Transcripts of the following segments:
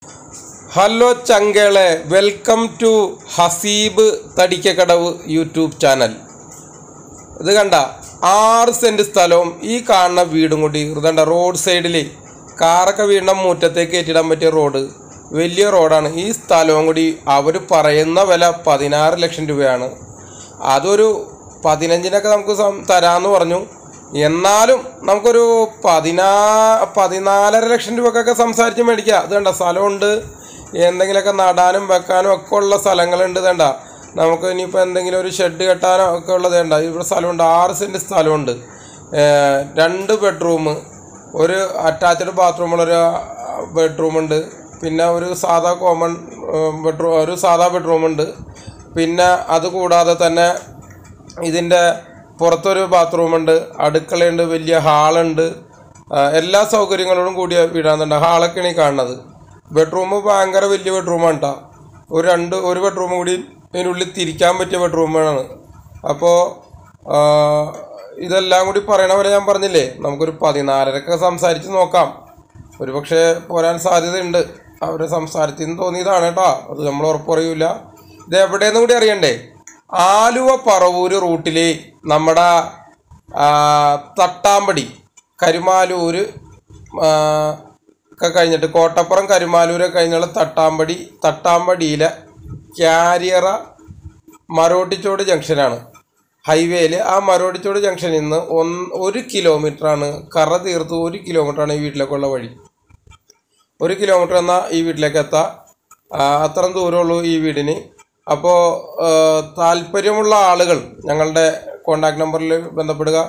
Hello ചങ്കളെ, welcome to Haseeb Thadikkakkadavu YouTube channel. ഇത് കണ്ട 6 സെൻറ്റ് സ്ഥലവും ഈ കാണുന്ന വീടും കൂടി ഇതണ്ട റോഡ് സൈഡിൽ കാറൊക്കെ വീടിൻ്റെ മുറ്റത്തേക്ക് കയറ്റിടാൻ പറ്റിയ റോഡ്, വലിയ റോഡാണ്. ഈ സ്ഥലവും കൂടി അവർ പറയുന്ന വില 16 ലക്ഷം രൂപയാണ്. അതൊരു 15-നൊക്കെ നമുക്ക് തരാമെന്ന് പറഞ്ഞു. എന്നാലും നമുക്കൊരു 14.5 ലക്ഷം രൂപക്കൊക്കെ സംസാരിച്ച് മേടിക്കുക. ഇത് കണ്ട സ്ഥലമുണ്ട്, എന്തെങ്കിലുമൊക്കെ നടാനും വെക്കാനും ഒക്കെ ഉള്ള സ്ഥലങ്ങളുണ്ട്. വേണ്ട നമുക്ക് ഇനിയിപ്പോൾ എന്തെങ്കിലും ഒരു ഷെഡ് കെട്ടാനോ ഒക്കെ ഉള്ളത് വേണ്ട. ഇവിടെ സ്ഥലമുണ്ട്, 6 സെൻറ്റ് സ്ഥലമുണ്ട്. 2 ബെഡ്റൂം, ഒരു അറ്റാച്ച്ഡ് ബാത്റൂമുള്ളൊരു ബെഡ്റൂമുണ്ട്, പിന്നെ ഒരു സാധാ കോമൺ ബെഡ്റൂം, ഒരു സാധാ ബെഡ്റൂമുണ്ട്. പിന്നെ അതുകൂടാതെ തന്നെ ഇതിൻ്റെ പുറത്തൊരു ബാത്റൂമുണ്ട്, അടുക്കളയുണ്ട്, വലിയ ഹാളുണ്ട്. എല്ലാ സൗകര്യങ്ങളോടും കൂടിയ വീടാണെന്നുണ്ട്. ഹാളൊക്കെയാണ് ഈ കാണുന്നത്. ബെഡ്റൂം ഭയങ്കര വലിയ ബെഡ്റൂമാണ് കേട്ടോ. ഒരു ബെഡ്റൂം കൂടി ഇതിനുള്ളിൽ തിരിക്കാൻ പറ്റിയ ബെഡ്റൂമാണ്. അപ്പോൾ ഇതെല്ലാം കൂടി പറയണവരെ ഞാൻ പറഞ്ഞില്ലേ, നമുക്കൊരു 14.5 സംസാരിച്ച് നോക്കാം. ഒരു പക്ഷേ പോരാൻ സാധ്യതയുണ്ട്. അവരുടെ സംസാരത്തിൽ നിന്ന് തോന്നിയതാണ് കേട്ടോ, അത് നമ്മൾ ഉറപ്പ് പറയൂല. ഇത് എവിടെയെന്ന് കൂടി അറിയണ്ടേ? ആലുവ പറവൂര് റൂട്ടിൽ നമ്മുടെ തട്ടാമ്പടി കരുമാലൂര് ഒക്കെ കഴിഞ്ഞിട്ട് കോട്ടപ്പുറം കരുമാലൂരൊക്കെ കഴിഞ്ഞുള്ള തട്ടാമ്പടിയിലെ ക്യാരിയറ മരോട്ടിച്ചോട് ജംഗ്ഷനാണ് ഹൈവേയിൽ. ആ മരോട്ടിച്ചോട് ജംഗ്ഷനിൽ നിന്ന് 1 കിലോമീറ്ററാണ്, കറ തീർത്ത് 1 കിലോമീറ്ററാണ് ഈ വീട്ടിലേക്കുള്ള വഴി. 1 കിലോമീറ്റർ എന്നാൽ ഈ വീട്ടിലേക്ക് എത്താം. അത്രയും ദൂരമുള്ളൂ ഈ വീടിന്. അപ്പോൾ താല്പര്യമുള്ള ആളുകൾ ഞങ്ങളുടെ കോണ്ടാക്ട് നമ്പറിൽ ബന്ധപ്പെടുക.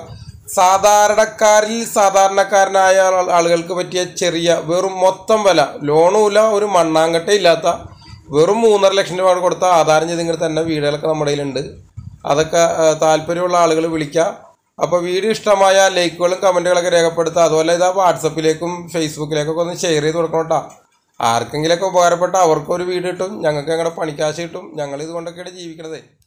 സാധാരണക്കാരനായ ആളുകൾക്ക് പറ്റിയ ചെറിയ വെറും മൊത്തം വില, ലോണുമില്ല, ഒരു മണ്ണാങ്കട്ടയില്ലാത്ത വെറും 3.5 ലക്ഷം രൂപ കൊടുത്താൽ ആധാരം ചെയ്ത് ഇങ്ങനെ തന്നെ വീടുകളൊക്കെ നമ്മുടെ കയ്യിലുണ്ട്. അതൊക്കെ താല്പര്യമുള്ള ആളുകൾ വിളിക്കുക. അപ്പോൾ വീഡിയോ ഇഷ്ടമായ ലൈക്കുകളും കമൻറ്റുകളൊക്കെ രേഖപ്പെടുത്തുക. അതുപോലെ ഇതാ വാട്സപ്പിലേക്കും ഫേസ്ബുക്കിലേക്കൊക്കെ ഒന്ന് ഷെയർ ചെയ്ത് കൊടുക്കണം കേട്ടോ. ആർക്കെങ്കിലുമൊക്കെ ഉപകാരപ്പെട്ട അവർക്കൊരു വീഡിയോ കിട്ടും, ഞങ്ങൾക്ക് ഞങ്ങളുടെ പണിക്കാശ് കിട്ടും. ഞങ്ങളിതുകൊണ്ടൊക്കെയാണ് ജീവിക്കണത്.